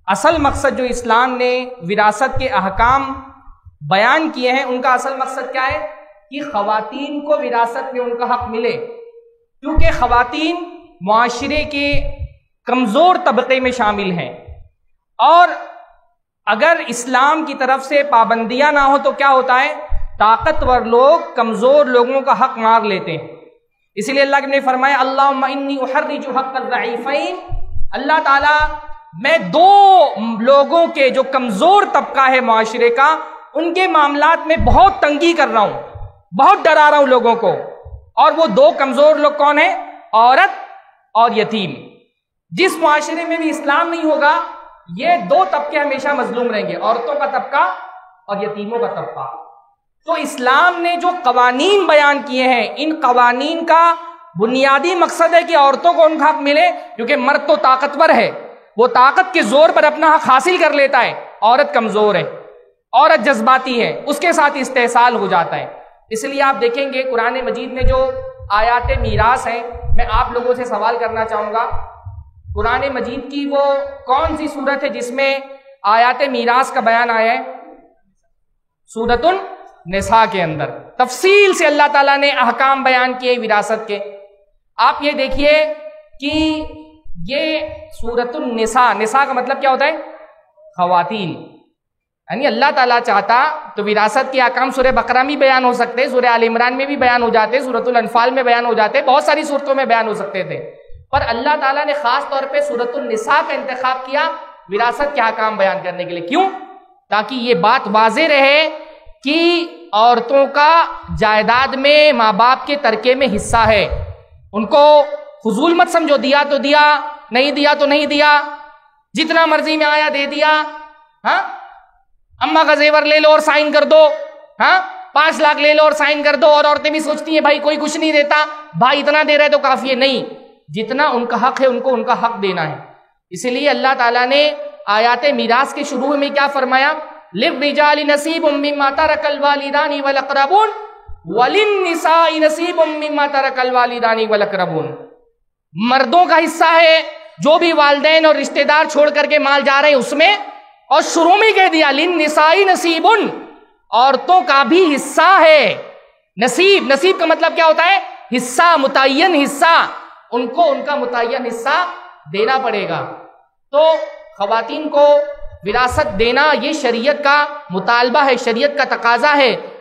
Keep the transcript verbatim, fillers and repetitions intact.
اصل مقصد جو اسلام نے وراثت کے احکام بیان کیے ہیں، ان کا اصل مقصد کیا ہے کہ خواتین کو وراثت میں ان کا حق ملے، کیونکہ خواتین معاشرے کے کمزور طبقے میں شامل ہیں، اور اگر اسلام کی طرف سے پابندیاں نہ ہو تو کیا ہوتا ہے، طاقتور لوگ کمزور لوگوں کا حق مار لیتے ہیں۔ اس لیے اللہ نے فرمایا اللہم انی احرج حق الضعیفین، اللہ تعالیٰ میں دو لوگوں کے جو کمزور طبقہ ہے معاشرے کا، ان کے معاملات میں بہت تنگی کر رہا ہوں، بہت ڈرا رہا ہوں لوگوں کو، اور وہ دو کمزور لوگ کون ہیں؟ عورت اور یتیم۔ جس معاشرے میں بھی اسلام نہیں ہوگا یہ دو طبقے ہمیشہ مظلوم رہیں گے، عورتوں کا طبقہ اور یتیموں کا طبقہ۔ تو اسلام نے جو قوانین بیان کیے ہیں، ان قوانین کا بنیادی مقصد ہے کہ عورتوں کو ان کا حق ملے، کیونکہ مرد تو طاقتور ہے، وہ طاقت کے زور پر اپنا حق حاصل کر لیتا ہے، عورت کمزور ہے، عورت جذباتی ہے، اس کے ساتھ استحصال ہو جاتا ہے۔ اس لیے آپ دیکھیں گے قرآن مجید میں جو آیات میراث ہیں، میں آپ لوگوں سے سوال کرنا چاہوں گا، قرآن مجید کی وہ کون سی سورت ہے جس میں آیات میراث کا بیان آیا ہے؟ سورۃ النساء کے اندر تفصیل سے اللہ تعالیٰ نے احکام بیان کیے وراثت کے۔ آپ یہ دیکھیے کہ یہ سورۃ النساء، نساء کا مطلب کیا ہوتا ہے؟ خواتین، یعنی اللہ تعالیٰ چاہتا تو وراثت کے احکام سورہ بقرہ میں بیان ہو سکتے، سورہ آل عمران میں بھی بیان ہو جاتے، سورۃ الانفال میں بیان ہو جاتے، بہت ساری صورتوں میں بیان ہو سکتے تھے، پر اللہ تعالیٰ نے خاص طور پہ سورۃ النساء کا انتخاب کیا وراثت کے احکام بیان کرنے کے لیے۔ کیوں؟ تاکہ یہ بات واضح رہے کہ عورتوں کا جائیداد میں ماں باپ کے ترکے میں حصہ ہے، ان کو فضول مت سمجھو، دیا تو دیا، نہیں دیا تو نہیں دیا، جتنا مرضی میں آیا دے دیا، ہاں اماں کا زیور لے لو اور سائن کر دو، ہاں پانچ لاکھ لے لو اور سائن کر دو، اور عورتیں بھی سوچتی ہیں بھائی کوئی کچھ نہیں دیتا، بھائی اتنا دے رہے تو کافی ہے، نہیں، جتنا ان کا حق ہے ان کو ان کا حق دینا ہے۔ اسی لیے اللہ تعالیٰ نے آیات میراث کے شروع میں کیا فرمایا؟ للرجال نصیب مما ترک الوالدان والاقربون وللنساء نصیب مما ترک الوالدان والاقربون، مردوں کا حصہ ہے جو بھی والدین اور رشتہ دار چھوڑ کر کے مال جا رہے ہیں اس میں، اور شروع میں کہہ دیا للنساء نصیب، عورتوں کا بھی حصہ ہے۔ نصیب، نصیب کا مطلب کیا ہوتا ہے؟ حصہ، متعین حصہ، ان کو ان کا متعین حصہ دینا پڑے گا۔ تو خواتین کو وراثت دینا یہ شریعت کا مطالبہ ہے، شریعت کا تقاضا ہے۔